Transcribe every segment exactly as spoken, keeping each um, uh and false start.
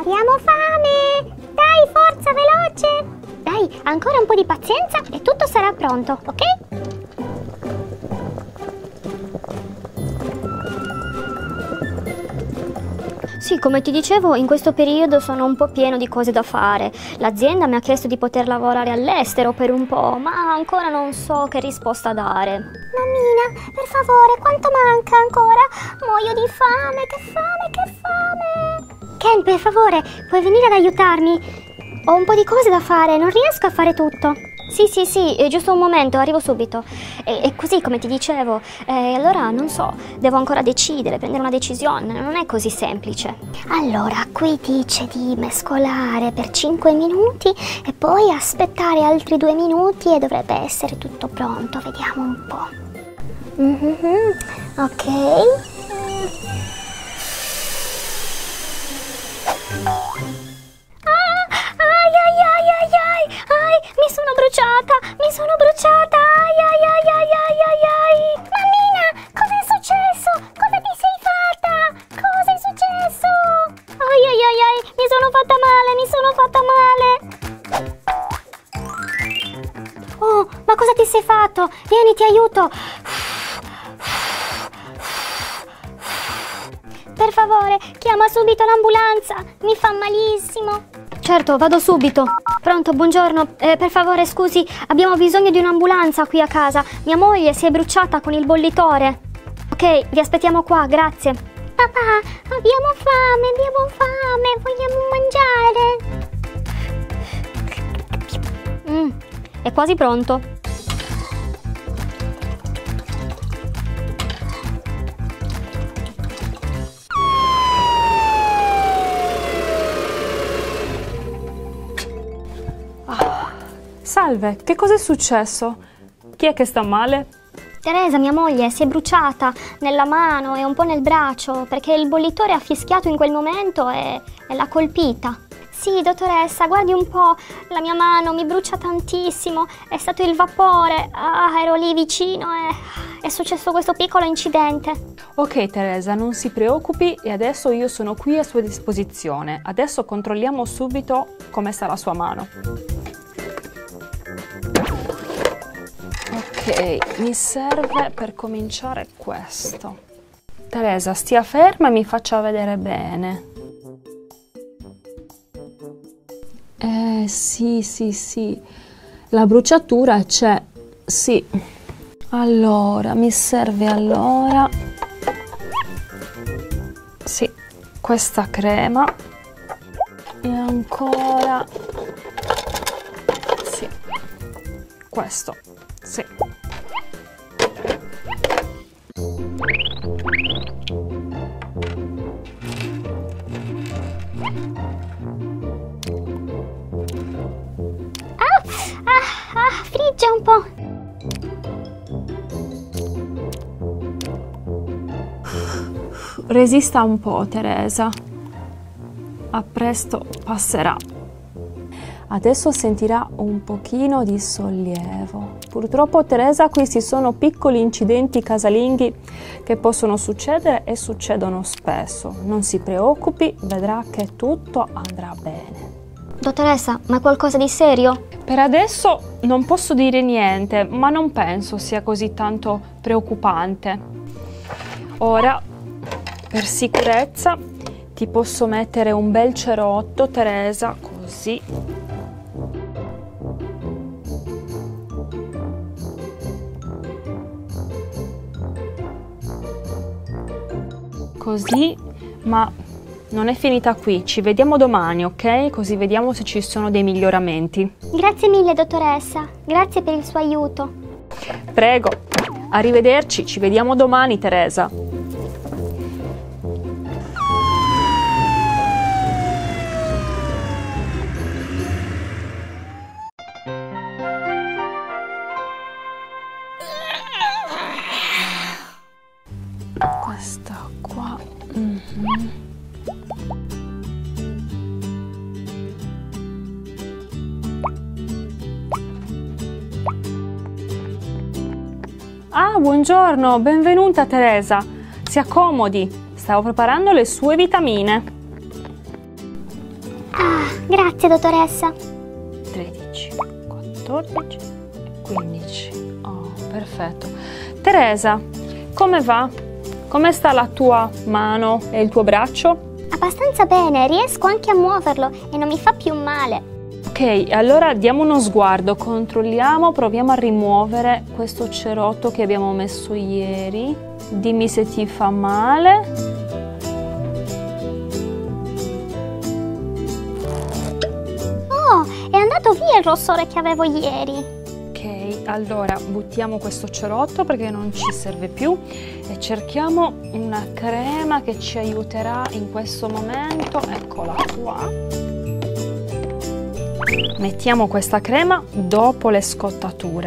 Abbiamo fame! Dai, forza, veloce! Dai, ancora un po' di pazienza e tutto sarà pronto, ok? Sì, come ti dicevo, in questo periodo sono un po' pieno di cose da fare. L'azienda mi ha chiesto di poter lavorare all'estero per un po', ma ancora non so che risposta dare. Mammina, per favore, quanto manca ancora? Muoio di fame, che fame, che fame! Ken, per favore, puoi venire ad aiutarmi? Ho un po' di cose da fare, non riesco a fare tutto. Sì, sì, sì, è giusto un momento, arrivo subito. E, e così, come ti dicevo, eh, allora non so, devo ancora decidere, prendere una decisione, non è così semplice. Allora, qui dice di mescolare per cinque minuti e poi aspettare altri due minuti e dovrebbe essere tutto pronto, vediamo un po'. Mm-hmm. Ok. Mi sono bruciata, mi sono bruciata, ai ai ai ai ai ai ai. Mammina, cosa è successo? Cosa ti sei fatta? Cosa è successo? Ai ai ai ai, mi sono fatta male, mi sono fatta male. Oh, ma cosa ti sei fatto? Vieni, ti aiuto. Per favore, chiama subito l'ambulanza, mi fa malissimo. Certo, vado subito. Pronto, buongiorno. Eh, per favore, scusi, abbiamo bisogno di un'ambulanza qui a casa. Mia moglie si è bruciata con il bollitore. Ok, vi aspettiamo qua, grazie. Papà, abbiamo fame, abbiamo fame, vogliamo mangiare. Mm, è quasi pronto. Salve, che cosa è successo? Chi è che sta male? Teresa, mia moglie, si è bruciata nella mano e un po' nel braccio perché il bollitore ha fischiato in quel momento e, e l'ha colpita. Sì, dottoressa, guardi un po', la mia mano mi brucia tantissimo, è stato il vapore, ah, ero lì vicino e è successo questo piccolo incidente. Ok Teresa, non si preoccupi e adesso io sono qui a sua disposizione. Adesso controlliamo subito come sta la sua mano. Ok, mi serve per cominciare questo. Teresa, stia ferma e mi faccia vedere bene. Eh sì, sì, sì, la bruciatura c'è, sì. Allora, mi serve allora, sì, questa crema e ancora, sì, questo, sì. Ah, frigge un po'. Resista un po', Teresa. A presto passerà. Adesso sentirà un pochino di sollievo. Purtroppo, Teresa, questi sono piccoli incidenti casalinghi che possono succedere e succedono spesso. Non si preoccupi, vedrà che tutto andrà bene. Dottoressa, ma è qualcosa di serio? Per adesso non posso dire niente, ma non penso sia così tanto preoccupante. Ora, per sicurezza, ti posso mettere un bel cerotto, Teresa, così. Così, ma non è finita qui, ci vediamo domani, ok? Così vediamo se ci sono dei miglioramenti. Grazie mille, dottoressa. Grazie per il suo aiuto. Prego, arrivederci, ci vediamo domani, Teresa. Questa qua. Mm-hmm. Ah, buongiorno, benvenuta Teresa. Si accomodi, stavo preparando le sue vitamine. Ah, grazie dottoressa. tredici, quattordici, quindici. Oh, perfetto. Teresa, come va? Come sta la tua mano e il tuo braccio? Abbastanza bene, riesco anche a muoverlo e non mi fa più male. Ok, allora diamo uno sguardo, controlliamo, proviamo a rimuovere questo cerotto che abbiamo messo ieri. Dimmi se ti fa male. Oh, è andato via il rossore che avevo ieri. Ok, allora buttiamo questo cerotto perché non ci serve più e cerchiamo una crema che ci aiuterà in questo momento. Eccola qua. Mettiamo questa crema dopo le scottature.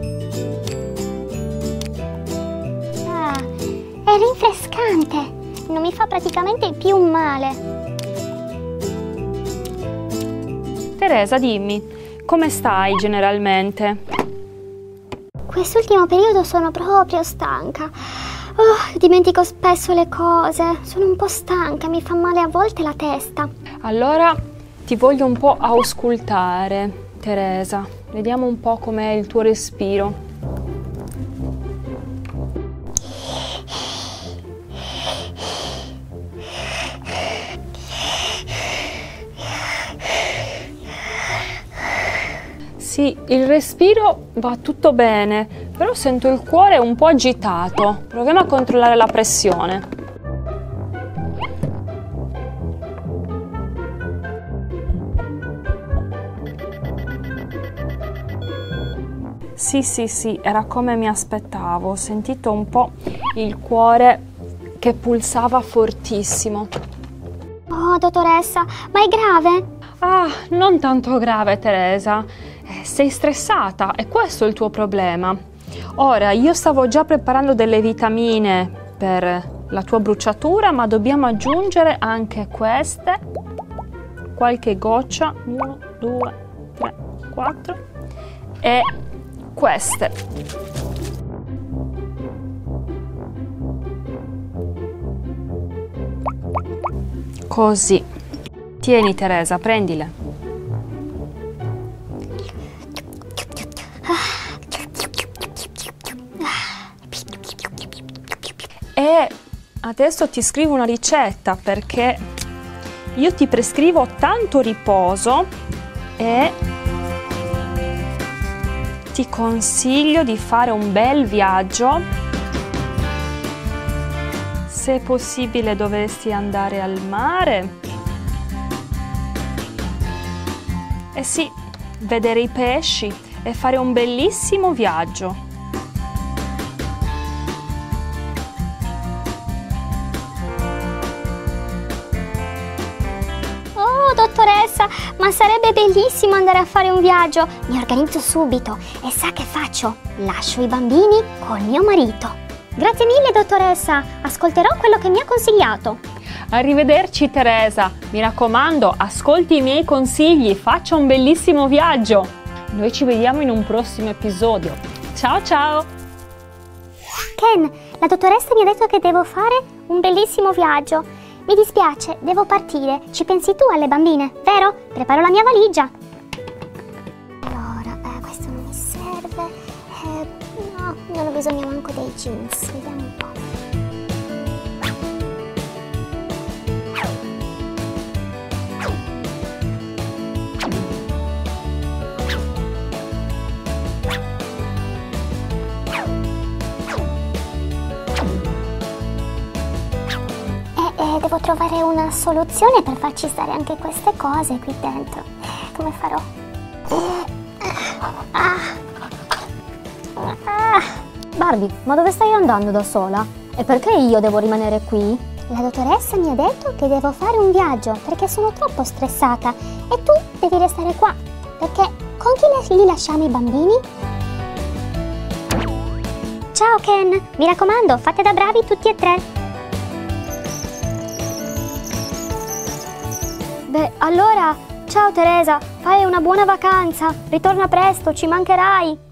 Ah, è rinfrescante, non mi fa praticamente più male. Teresa, dimmi, come stai generalmente? Quest'ultimo periodo sono proprio stanca. Oh, dimentico spesso le cose, sono un po' stanca, mi fa male a volte la testa. Allora ti voglio un po' auscultare, Teresa. Vediamo un po' com'è il tuo respiro. Sì, il respiro va tutto bene, però sento il cuore un po' agitato. Proviamo a controllare la pressione. Sì, sì, sì, era come mi aspettavo. Ho sentito un po' il cuore che pulsava fortissimo. Oh, dottoressa, ma è grave? Ah, non tanto grave, Teresa. Eh, sei stressata, è questo il tuo problema. Ora, io stavo già preparando delle vitamine per la tua bruciatura, ma dobbiamo aggiungere anche queste. Qualche goccia. Uno, due, tre, quattro. E queste. Così. Tieni, Teresa, prendile. E adesso ti scrivo una ricetta perché io ti prescrivo tanto riposo e ti consiglio di fare un bel viaggio. Se possibile dovresti andare al mare. Eh sì, vedere i pesci e fare un bellissimo viaggio. Oh, dottoressa, ma sarebbe bellissimo andare a fare un viaggio. Mi organizzo subito e sa che faccio? Lascio i bambini col mio marito. Grazie mille, dottoressa. Ascolterò quello che mi ha consigliato. Arrivederci, Teresa. Mi raccomando, ascolti i miei consigli, faccia un bellissimo viaggio. Noi ci vediamo in un prossimo episodio. Ciao ciao! Ken, la dottoressa mi ha detto che devo fare un bellissimo viaggio. Mi dispiace, devo partire. Ci pensi tu alle bambine, vero? Preparo la mia valigia. Allora, beh, questo non mi serve. Eh, no, non ho bisogno manco dei jeans. Vediamo un po'. Devo trovare una soluzione per farci stare anche queste cose qui dentro. Come farò? Ah. Ah. Barbie, ma dove stai andando da sola? E perché io devo rimanere qui? La dottoressa mi ha detto che devo fare un viaggio perché sono troppo stressata e tu devi restare qua perché con chi li lasciamo i bambini? Ciao Ken, mi raccomando, fate da bravi tutti e tre. Beh, allora, ciao Teresa, fai una buona vacanza, ritorna presto, ci mancherai.